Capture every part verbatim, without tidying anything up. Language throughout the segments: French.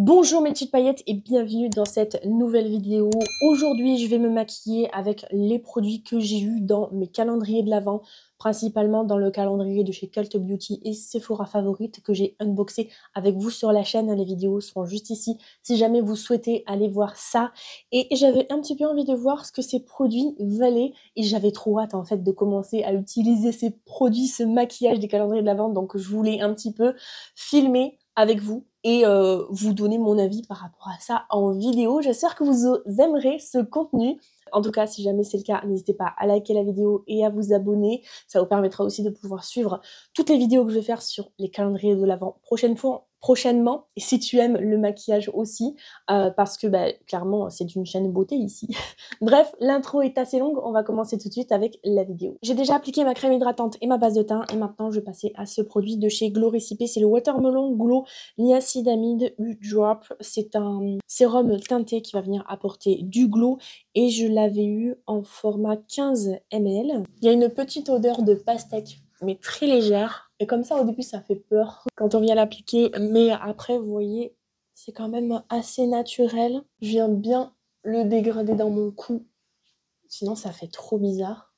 Bonjour mes petites paillettes et bienvenue dans cette nouvelle vidéo. Aujourd'hui, je vais me maquiller avec les produits que j'ai eu dans mes calendriers de l'Avent, principalement dans le calendrier de chez Cult Beauty et Sephora Favorite que j'ai unboxé avec vous sur la chaîne. Les vidéos seront juste ici si jamais vous souhaitez aller voir ça. Et j'avais un petit peu envie de voir ce que ces produits valaient et j'avais trop hâte en fait de commencer à utiliser ces produits, ce maquillage des calendriers de l'Avent. Donc je voulais un petit peu filmer avec vous et euh, vous donner mon avis par rapport à ça en vidéo. J'espère que vous aimerez ce contenu. En tout cas, si jamais c'est le cas, n'hésitez pas à liker la vidéo et à vous abonner. Ça vous permettra aussi de pouvoir suivre toutes les vidéos que je vais faire sur les calendriers de l'Avent prochaine fois, prochainement. Et si tu aimes le maquillage aussi, euh, parce que bah, clairement, c'est une chaîne beauté ici. Bref, l'intro est assez longue. On va commencer tout de suite avec la vidéo. J'ai déjà appliqué ma crème hydratante et ma base de teint. Et maintenant, je vais passer à ce produit de chez Glow Recipe. C'est le Watermelon Glow Niacinamide U-Drop. C'est un sérum teinté qui va venir apporter du glow. Et je l'avais eu en format quinze millilitres. Il y a une petite odeur de pastèque, mais très légère. Et comme ça, au début, ça fait peur quand on vient l'appliquer. Mais après, vous voyez, c'est quand même assez naturel. Je viens bien le dégrader dans mon cou. Sinon, ça fait trop bizarre.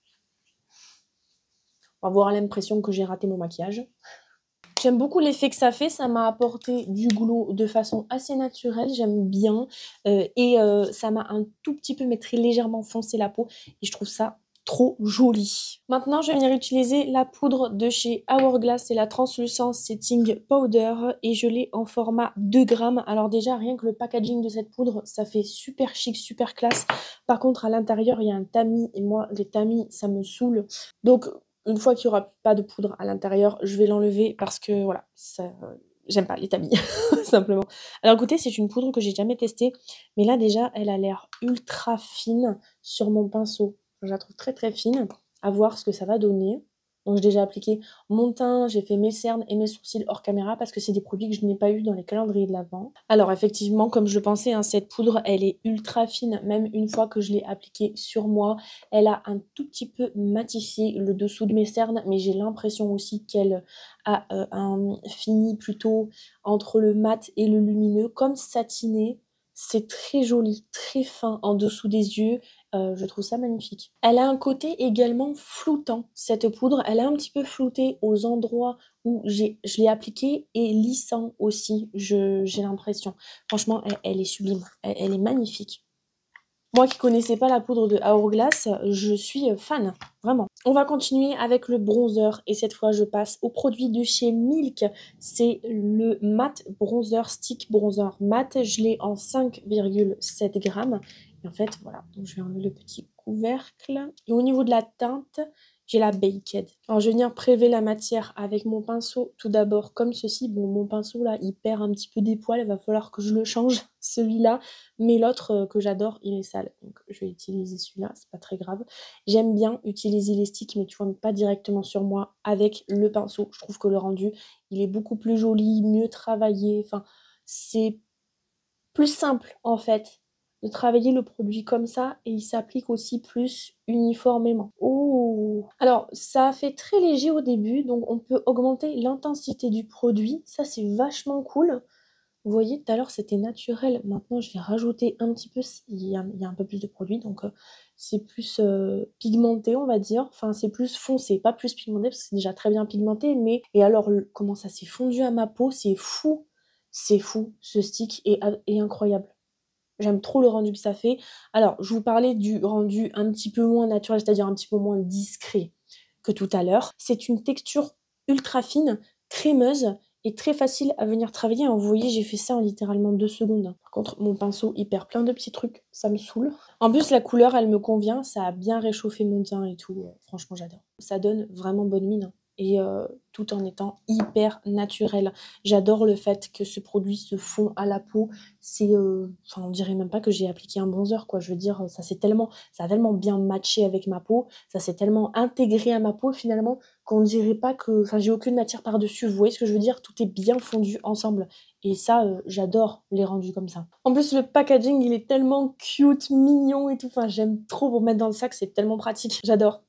On va avoir l'impression que j'ai raté mon maquillage. J'aime beaucoup l'effet que ça fait, ça m'a apporté du glow de façon assez naturelle, j'aime bien. Euh, et euh, ça m'a un tout petit peu, mais très légèrement foncé la peau. Et je trouve ça trop joli. Maintenant, je vais venir utiliser la poudre de chez Hourglass, c'est la Translucent Setting Powder. Et je l'ai en format deux grammes. Alors déjà, rien que le packaging de cette poudre, ça fait super chic, super classe. Par contre, à l'intérieur, il y a un tamis. Et moi, les tamis, ça me saoule. Donc... une fois qu'il n'y aura pas de poudre à l'intérieur, je vais l'enlever parce que, voilà, ça, euh, j'aime pas les tamis, simplement. Alors, écoutez, c'est une poudre que j'ai jamais testée, mais là, déjà, elle a l'air ultra fine sur mon pinceau. Je la trouve très, très fine. À voir ce que ça va donner. Donc, j'ai déjà appliqué mon teint, j'ai fait mes cernes et mes sourcils hors caméra parce que c'est des produits que je n'ai pas eu dans les calendriers de l'Avent. Alors, effectivement, comme je le pensais, hein, cette poudre, elle est ultra fine. Même une fois que je l'ai appliquée sur moi, elle a un tout petit peu matifié le dessous de mes cernes, mais j'ai l'impression aussi qu'elle a euh, un fini plutôt entre le mat et le lumineux, comme satiné. C'est très joli, très fin en dessous des yeux. Euh, je trouve ça magnifique. Elle a un côté également floutant, cette poudre. Elle est un petit peu floutée aux endroits où j'ai, je l'ai appliquée et lissant aussi, je, j'ai l'impression. Franchement, elle, elle est sublime. Elle, elle est magnifique. Moi qui connaissais pas la poudre de Hourglass, je suis fan, vraiment. On va continuer avec le bronzer et cette fois je passe au produit de chez Milk. C'est le Matte Bronzer Stick Bronzer Matte. Je l'ai en cinq virgule sept grammes. Et en fait, voilà, donc je vais enlever le petit couvercle. Et au niveau de la teinte, j'ai la Baked. Alors je vais venir prélever la matière avec mon pinceau tout d'abord comme ceci. Bon, mon pinceau là, il perd un petit peu des poils, il va falloir que je le change, celui-là. Mais l'autre euh, que j'adore, il est sale. Donc je vais utiliser celui-là, c'est pas très grave. J'aime bien utiliser les sticks, mais tu vois, pas directement sur moi avec le pinceau. Je trouve que le rendu, il est beaucoup plus joli, mieux travaillé. Enfin, c'est plus simple en fait de travailler le produit comme ça et il s'applique aussi plus uniformément. Oh. Alors ça fait très léger au début, donc on peut augmenter l'intensité du produit, ça c'est vachement cool. Vous voyez, tout à l'heure c'était naturel, maintenant je vais rajouter un petit peu, il y a, il y a un peu plus de produit, donc euh, c'est plus euh, pigmenté on va dire, enfin c'est plus foncé, pas plus pigmenté parce que c'est déjà très bien pigmenté, mais et alors le, comment ça s'est fondu à ma peau, c'est fou, c'est fou, ce stick est, est incroyable. J'aime trop le rendu que ça fait. Alors, je vous parlais du rendu un petit peu moins naturel, c'est-à-dire un petit peu moins discret que tout à l'heure. C'est une texture ultra fine, crémeuse et très facile à venir travailler. Vous voyez, j'ai fait ça en littéralement deux secondes. Par contre, mon pinceau, il perd plein de petits trucs. Ça me saoule. En plus, la couleur, elle me convient. Ça a bien réchauffé mon teint et tout. Franchement, j'adore. Ça donne vraiment bonne mine. Et euh, tout en étant hyper naturel. J'adore le fait que ce produit se fond à la peau. C'est, euh, enfin, on dirait même pas que j'ai appliqué un bronzer, quoi. Je veux dire, ça s'est tellement, ça a tellement bien matché avec ma peau, ça s'est tellement intégré à ma peau finalement qu'on dirait pas que, enfin, j'ai aucune matière par-dessus. Vous voyez ce que je veux dire? Tout est bien fondu ensemble. Et ça, euh, j'adore les rendus comme ça. En plus, le packaging, il est tellement cute, mignon et tout. Enfin, j'aime trop pour mettre dans le sac, c'est tellement pratique. J'adore.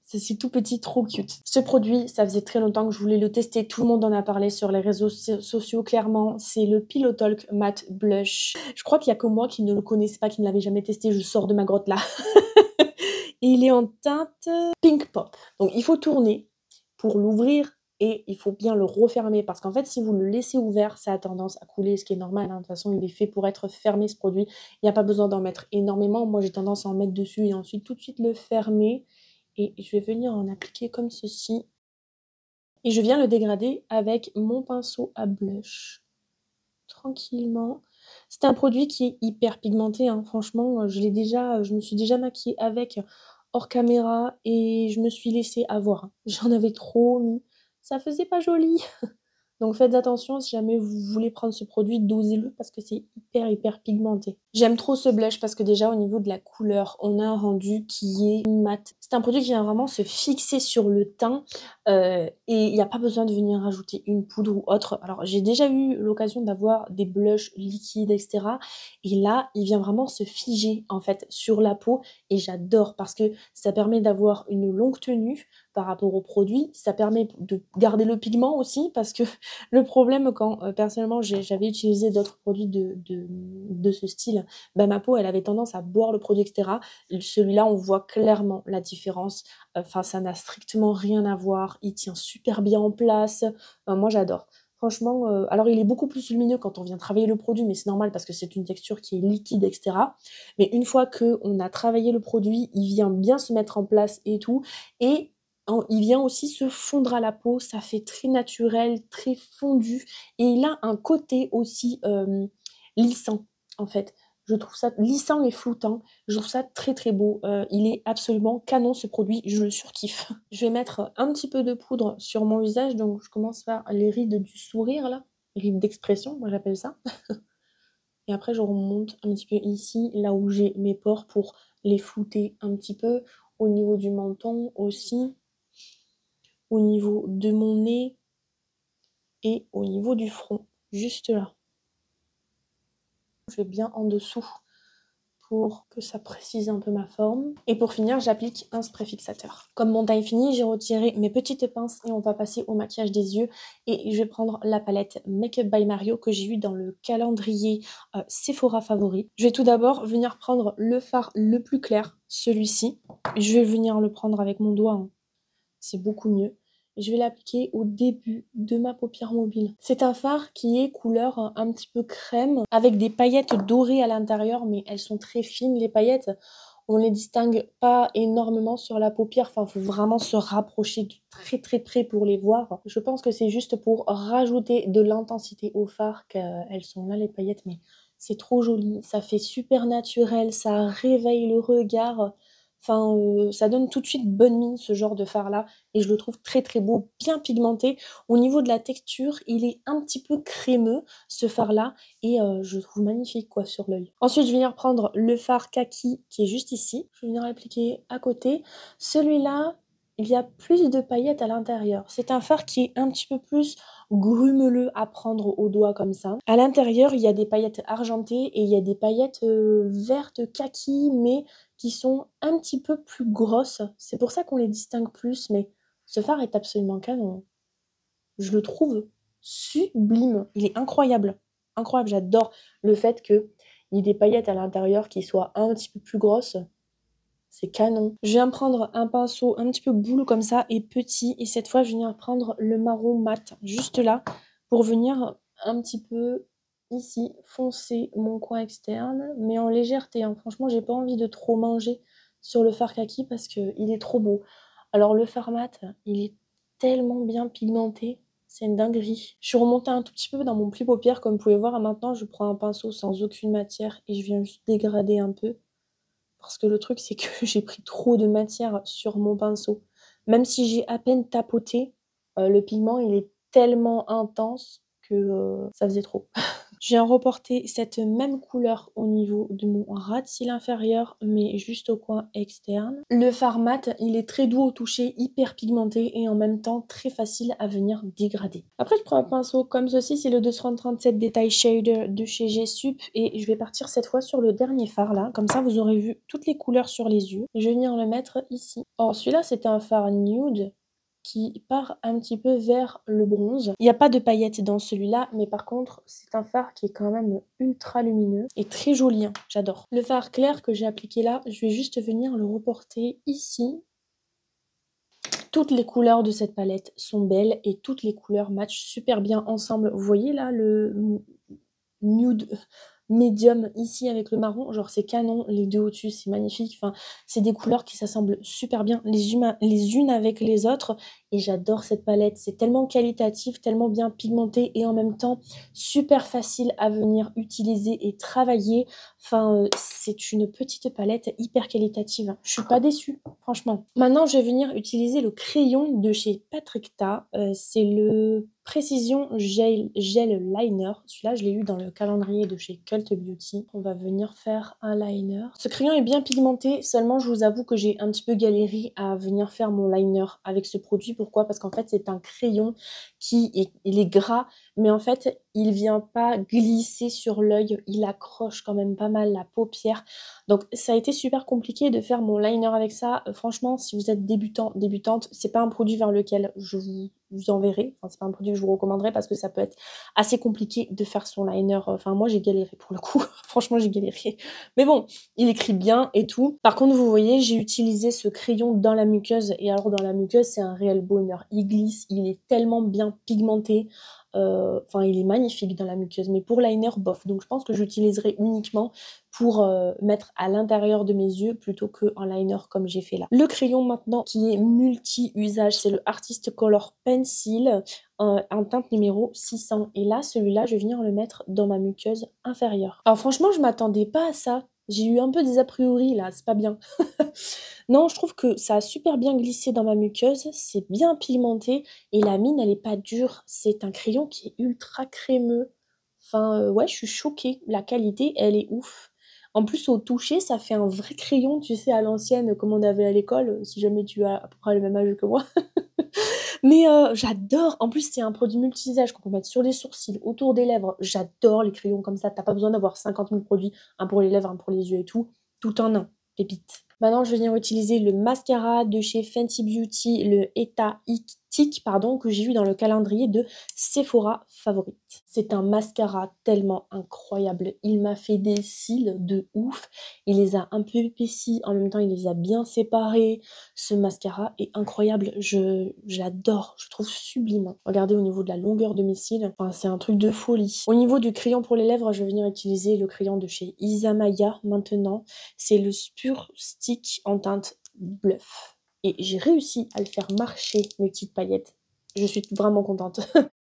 C'est tout petit, trop cute. Ce produit, ça faisait très longtemps que je voulais le tester. Tout le monde en a parlé sur les réseaux so sociaux, clairement. C'est le Pillow Talk Matte Blush. Je crois qu'il n'y a que moi qui ne le connaissais pas, qui ne l'avait jamais testé. Je sors de ma grotte là. Et il est en teinte Pink Pop. Donc il faut tourner pour l'ouvrir et il faut bien le refermer. Parce qu'en fait, si vous le laissez ouvert, ça a tendance à couler, ce qui est normal. Hein. De toute façon, il est fait pour être fermé, ce produit. Il n'y a pas besoin d'en mettre énormément. Moi, j'ai tendance à en mettre dessus et ensuite tout de suite le fermer. Et je vais venir en appliquer comme ceci. Et je viens le dégrader avec mon pinceau à blush. Tranquillement. C'est un produit qui est hyper pigmenté. Hein. Franchement, je l'ai déjà, je me suis déjà maquillée avec hors caméra et je me suis laissée avoir. J'en avais trop mis. Ça faisait pas joli. Donc faites attention, si jamais vous voulez prendre ce produit, dosez-le parce que c'est hyper hyper pigmenté. J'aime trop ce blush parce que déjà au niveau de la couleur, on a un rendu qui est mat. C'est un produit qui vient vraiment se fixer sur le teint euh, et il n'y a pas besoin de venir rajouter une poudre ou autre. Alors j'ai déjà eu l'occasion d'avoir des blushs liquides, et cetera. Et là, il vient vraiment se figer en fait sur la peau et j'adore parce que ça permet d'avoir une longue tenue par rapport au produit. Ça permet de garder le pigment aussi parce que le problème quand euh, personnellement j'avais utilisé d'autres produits de, de, de ce style, bah, ma peau elle avait tendance à boire le produit, et cetera. Celui-là on voit clairement la différence. Enfin ça n'a strictement rien à voir. Il tient super bien en place. Enfin, moi j'adore. Franchement, euh, alors il est beaucoup plus lumineux quand on vient travailler le produit, mais c'est normal parce que c'est une texture qui est liquide, et cetera. Mais une fois qu'on a travaillé le produit, il vient bien se mettre en place et tout. Et il vient aussi se fondre à la peau, ça fait très naturel, très fondu. Et il a un côté aussi euh, lissant, en fait. Je trouve ça lissant et floutant. Je trouve ça très très beau. Euh, il est absolument canon ce produit, je le surkiffe. Je vais mettre un petit peu de poudre sur mon visage. Donc je commence par les rides du sourire là. Les rides d'expression, moi j'appelle ça. Et après je remonte un petit peu ici, là où j'ai mes pores pour les flouter un petit peu. Au niveau du menton aussi. Au niveau de mon nez et au niveau du front, juste là. Je vais bien en dessous pour que ça précise un peu ma forme. Et pour finir, j'applique un spray fixateur. Comme mon teint est fini, j'ai retiré mes petites pinces et on va passer au maquillage des yeux. Et je vais prendre la palette Makeup by Mario que j'ai eu dans le calendrier euh, Sephora favori. Je vais tout d'abord venir prendre le fard le plus clair, celui-ci. Je vais venir le prendre avec mon doigt, hein. C'est beaucoup mieux. Je vais l'appliquer au début de ma paupière mobile. C'est un fard qui est couleur un petit peu crème, avec des paillettes dorées à l'intérieur, mais elles sont très fines, les paillettes. On les distingue pas énormément sur la paupière, enfin, il faut vraiment se rapprocher de très très près pour les voir. Je pense que c'est juste pour rajouter de l'intensité au fard qu'elles sont là, les paillettes, mais c'est trop joli. Ça fait super naturel, ça réveille le regard. Enfin, euh, ça donne tout de suite bonne mine ce genre de fard là et je le trouve très très beau, bien pigmenté. Au niveau de la texture, il est un petit peu crémeux ce fard là et euh, je le trouve magnifique quoi sur l'œil. Ensuite, je vais venir prendre le fard kaki qui est juste ici. Je vais venir l'appliquer à côté. Celui-là, il y a plus de paillettes à l'intérieur. C'est un fard qui est un petit peu plus grumeleux à prendre au doigt comme ça. À l'intérieur, il y a des paillettes argentées et il y a des paillettes euh, vertes kaki mais qui sont un petit peu plus grosses. C'est pour ça qu'on les distingue plus, mais ce fard est absolument canon. Je le trouve sublime. Il est incroyable. Incroyable, j'adore le fait qu'il y ait des paillettes à l'intérieur qui soient un petit peu plus grosses. C'est canon. Je viens prendre un pinceau un petit peu boule comme ça et petit. Et cette fois, je viens prendre le marron mat, juste là, pour venir un petit peu ici foncer mon coin externe, mais en légèreté. Hein. Franchement, j'ai pas envie de trop manger sur le fard kaki parce qu'il est trop beau. Alors le fard mat, il est tellement bien pigmenté. C'est une dinguerie. Je suis remontée un tout petit peu dans mon pli paupière. Comme vous pouvez voir, maintenant, je prends un pinceau sans aucune matière et je viens juste dégrader un peu. Parce que le truc, c'est que j'ai pris trop de matière sur mon pinceau. Même si j'ai à peine tapoté, euh, le pigment, il est tellement intense que euh, ça faisait trop. Je viens reporter cette même couleur au niveau de mon ras de cils inférieur, mais juste au coin externe. Le fard mat, il est très doux au toucher, hyper pigmenté et en même temps très facile à venir dégrader. Après, je prends un pinceau comme ceci, c'est le deux cent trente-sept Detail Shader de chez G-Sup et je vais partir cette fois sur le dernier fard là. Comme ça, vous aurez vu toutes les couleurs sur les yeux. Je vais venir le mettre ici. Or, celui-là, c'était un fard nude qui part un petit peu vers le bronze. Il n'y a pas de paillettes dans celui-là, mais par contre, c'est un fard qui est quand même ultra lumineux et très joli, hein. J'adore. Le fard clair que j'ai appliqué là, je vais juste venir le reporter ici. Toutes les couleurs de cette palette sont belles et toutes les couleurs matchent super bien ensemble. Vous voyez là le nude médium ici avec le marron, genre c'est canon, les deux au-dessus c'est magnifique, enfin c'est des couleurs qui s'assemblent super bien les, humains, les unes avec les autres et j'adore cette palette, c'est tellement qualitatif, tellement bien pigmenté et en même temps super facile à venir utiliser et travailler, enfin euh, c'est une petite palette hyper qualitative, je suis pas déçue franchement. Maintenant je vais venir utiliser le crayon de chez Patrick Ta, euh, c'est le Précision Gel, Gel Liner. Celui-là, je l'ai eu dans le calendrier de chez Cult Beauty. On va venir faire un liner. Ce crayon est bien pigmenté, seulement je vous avoue que j'ai un petit peu galéré à venir faire mon liner avec ce produit. Pourquoi? Parce qu'en fait, c'est un crayon qui est, il est gras, mais en fait, il vient pas glisser sur l'œil. Il accroche quand même pas mal la paupière. Donc, ça a été super compliqué de faire mon liner avec ça. Euh, franchement, si vous êtes débutant, débutante, c'est pas un produit vers lequel je vous vous enverrai. Enfin, c'est pas un produit que je vous recommanderais parce que ça peut être assez compliqué de faire son liner. Enfin, moi, j'ai galéré pour le coup. Franchement, j'ai galéré. Mais bon, il écrit bien et tout. Par contre, vous voyez, j'ai utilisé ce crayon dans la muqueuse. Et alors, dans la muqueuse, c'est un réel bonheur. Il glisse, il est tellement bien pigmenté. Euh, enfin, il est magnifique dans la muqueuse. Mais pour liner, bof. Donc, je pense que j'utiliserai uniquement pour euh, mettre à l'intérieur de mes yeux plutôt qu'un liner comme j'ai fait là. Le crayon maintenant qui est multi-usage, c'est le Artist Color Pencil en, en teinte numéro six cents. Et là, celui-là, je vais venir le mettre dans ma muqueuse inférieure. Alors franchement, je m'attendais pas à ça. J'ai eu un peu des a priori là, c'est pas bien. Non, je trouve que ça a super bien glissé dans ma muqueuse, c'est bien pigmenté et la mine, elle est pas dure. C'est un crayon qui est ultra crémeux. Enfin, euh, ouais, je suis choquée. La qualité, elle est ouf. En plus, au toucher, ça fait un vrai crayon, tu sais, à l'ancienne, comme on avait à l'école, si jamais tu as à peu près le même âge que moi. Mais euh, j'adore. En plus, c'est un produit multi-usage qu'on peut mettre sur les sourcils, autour des lèvres. J'adore les crayons comme ça. T'as pas besoin d'avoir cinquante mille produits, un pour les lèvres, un pour les yeux et tout. Tout en un. Pépite. Maintenant, je vais venir utiliser le mascara de chez Fenty Beauty, le Eta Tic, pardon, que j'ai eu dans le calendrier de Sephora Favorite. C'est un mascara tellement incroyable. Il m'a fait des cils de ouf. Il les a un peu épaissis, en même temps, il les a bien séparés. Ce mascara est incroyable. Je, je l'adore. Je trouve sublime. Regardez au niveau de la longueur de mes cils. Enfin, c'est un truc de folie. Au niveau du crayon pour les lèvres, je vais venir utiliser le crayon de chez Isamaya maintenant. C'est le Spur Stick en teinte bluff. Et j'ai réussi à le faire marcher, mes petites paillettes. Je suis vraiment contente.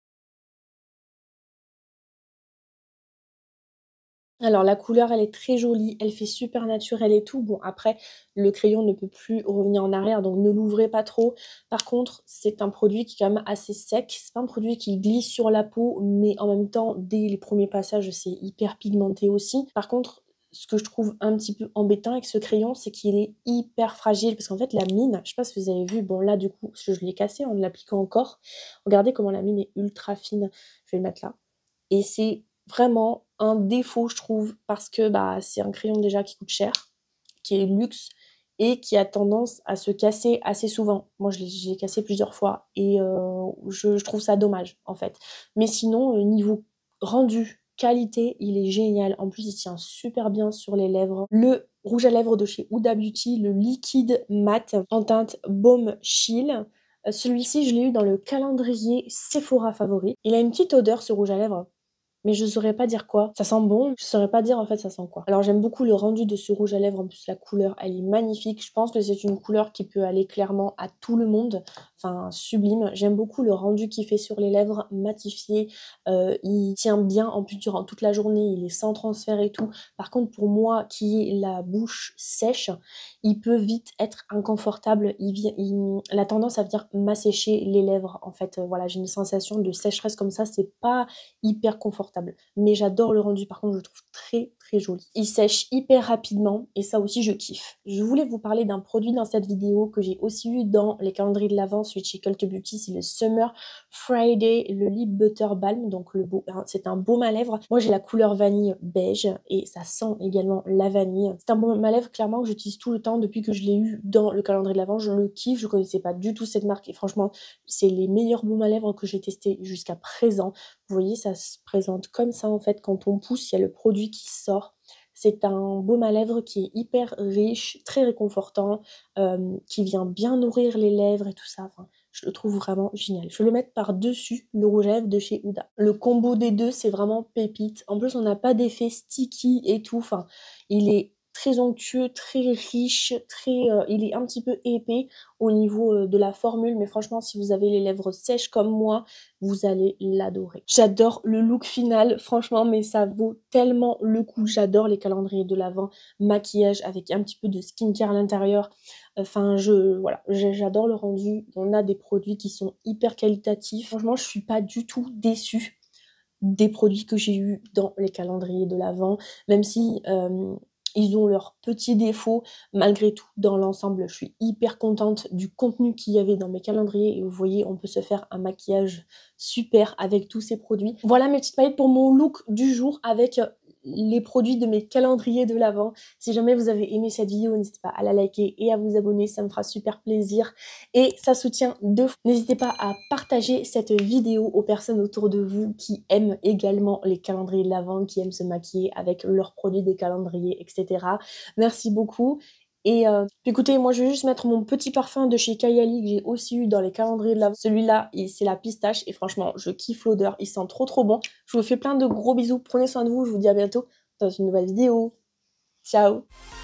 Alors la couleur, elle est très jolie, elle fait super naturelle et tout. Bon, après, le crayon ne peut plus revenir en arrière, donc ne l'ouvrez pas trop. Par contre, c'est un produit qui est quand même assez sec. C'est pas un produit qui glisse sur la peau, mais en même temps, dès les premiers passages, c'est hyper pigmenté aussi. Par contre, ce que je trouve un petit peu embêtant avec ce crayon, c'est qu'il est hyper fragile. Parce qu'en fait, la mine, je sais pas si vous avez vu, bon là, du coup, parce que je l'ai cassé en l'appliquant encore. Regardez comment la mine est ultra fine. Je vais le mettre là. Et c'est vraiment un défaut, je trouve, parce que bah, c'est un crayon déjà qui coûte cher, qui est luxe, et qui a tendance à se casser assez souvent. Moi, je l'ai cassé plusieurs fois, et euh, je, je trouve ça dommage, en fait. Mais sinon, euh, niveau rendu, qualité, il est génial. En plus, il tient super bien sur les lèvres. Le rouge à lèvres de chez Huda Beauty, le liquide mat en teinte Baume Chill. Euh, Celui-ci, je l'ai eu dans le calendrier Sephora Favori. Il a une petite odeur, ce rouge à lèvres, mais je saurais pas dire quoi. Ça sent bon, je saurais pas dire en fait ça sent quoi. Alors j'aime beaucoup le rendu de ce rouge à lèvres, en plus la couleur elle est magnifique. Je pense que c'est une couleur qui peut aller clairement à tout le monde. enfin sublime. J'aime beaucoup le rendu qu'il fait sur les lèvres, matifié, euh, il tient bien en plus durant toute la journée, il est sans transfert et tout. Par contre pour moi qui ai la bouche sèche, il peut vite être inconfortable, il, il, la tendance à venir m'assécher les lèvres en fait. Euh, voilà, j'ai une sensation de sécheresse comme ça, c'est pas hyper confortable. Mais j'adore le rendu, par contre je le trouve très très joli. Il sèche hyper rapidement et ça aussi je kiffe. Je voulais vous parler d'un produit dans cette vidéo que j'ai aussi eu dans les calendriers de l'Avent, celui de chez Cult Beauty, c'est le Summer Friday, le Lip Butter Balm, donc le beau, c'est un baume à lèvres. Moi j'ai la couleur vanille beige et ça sent également la vanille. C'est un baume à lèvres clairement que j'utilise tout le temps depuis que je l'ai eu dans le calendrier de l'Avent. Je le kiffe, je connaissais pas du tout cette marque et franchement c'est les meilleurs baumes à lèvres que j'ai testé jusqu'à présent. Vous voyez, ça se présente comme ça en fait, quand on pousse, il y a le produit qui sort. C'est un baume à lèvres qui est hyper riche, très réconfortant, euh, qui vient bien nourrir les lèvres et tout ça. Enfin, je le trouve vraiment génial. Je vais le mettre par-dessus le rouge à lèvres de chez Huda. Le combo des deux, c'est vraiment pépite. En plus, on n'a pas d'effet sticky et tout. Enfin, il est très onctueux, très riche, très, euh, il est un petit peu épais au niveau euh, de la formule, mais franchement si vous avez les lèvres sèches comme moi, vous allez l'adorer. J'adore le look final, franchement, mais ça vaut tellement le coup. J'adore les calendriers de l'Avent, maquillage avec un petit peu de skincare à l'intérieur. Enfin, je, voilà, j'adore le rendu. On a des produits qui sont hyper qualitatifs. Franchement, je suis pas du tout déçue des produits que j'ai eu dans les calendriers de l'Avent, même si euh, ils ont leurs petits défauts. Malgré tout, dans l'ensemble, je suis hyper contente du contenu qu'il y avait dans mes calendriers. Et vous voyez, on peut se faire un maquillage super avec tous ces produits. Voilà mes petites paillettes pour mon look du jour avec les produits de mes calendriers de l'Avent. Si jamais vous avez aimé cette vidéo, n'hésitez pas à la liker et à vous abonner, ça me fera super plaisir et ça soutient de fou. N'hésitez pas à partager cette vidéo aux personnes autour de vous qui aiment également les calendriers de l'Avent, qui aiment se maquiller avec leurs produits des calendriers, et cetera. Merci beaucoup. Et euh, écoutez, moi je vais juste mettre mon petit parfum de chez Kayali que j'ai aussi eu dans les calendriers de l'Avent. Celui-là, c'est la pistache et franchement, je kiffe l'odeur, il sent trop trop bon. Je vous fais plein de gros bisous, prenez soin de vous, je vous dis à bientôt dans une nouvelle vidéo. Ciao!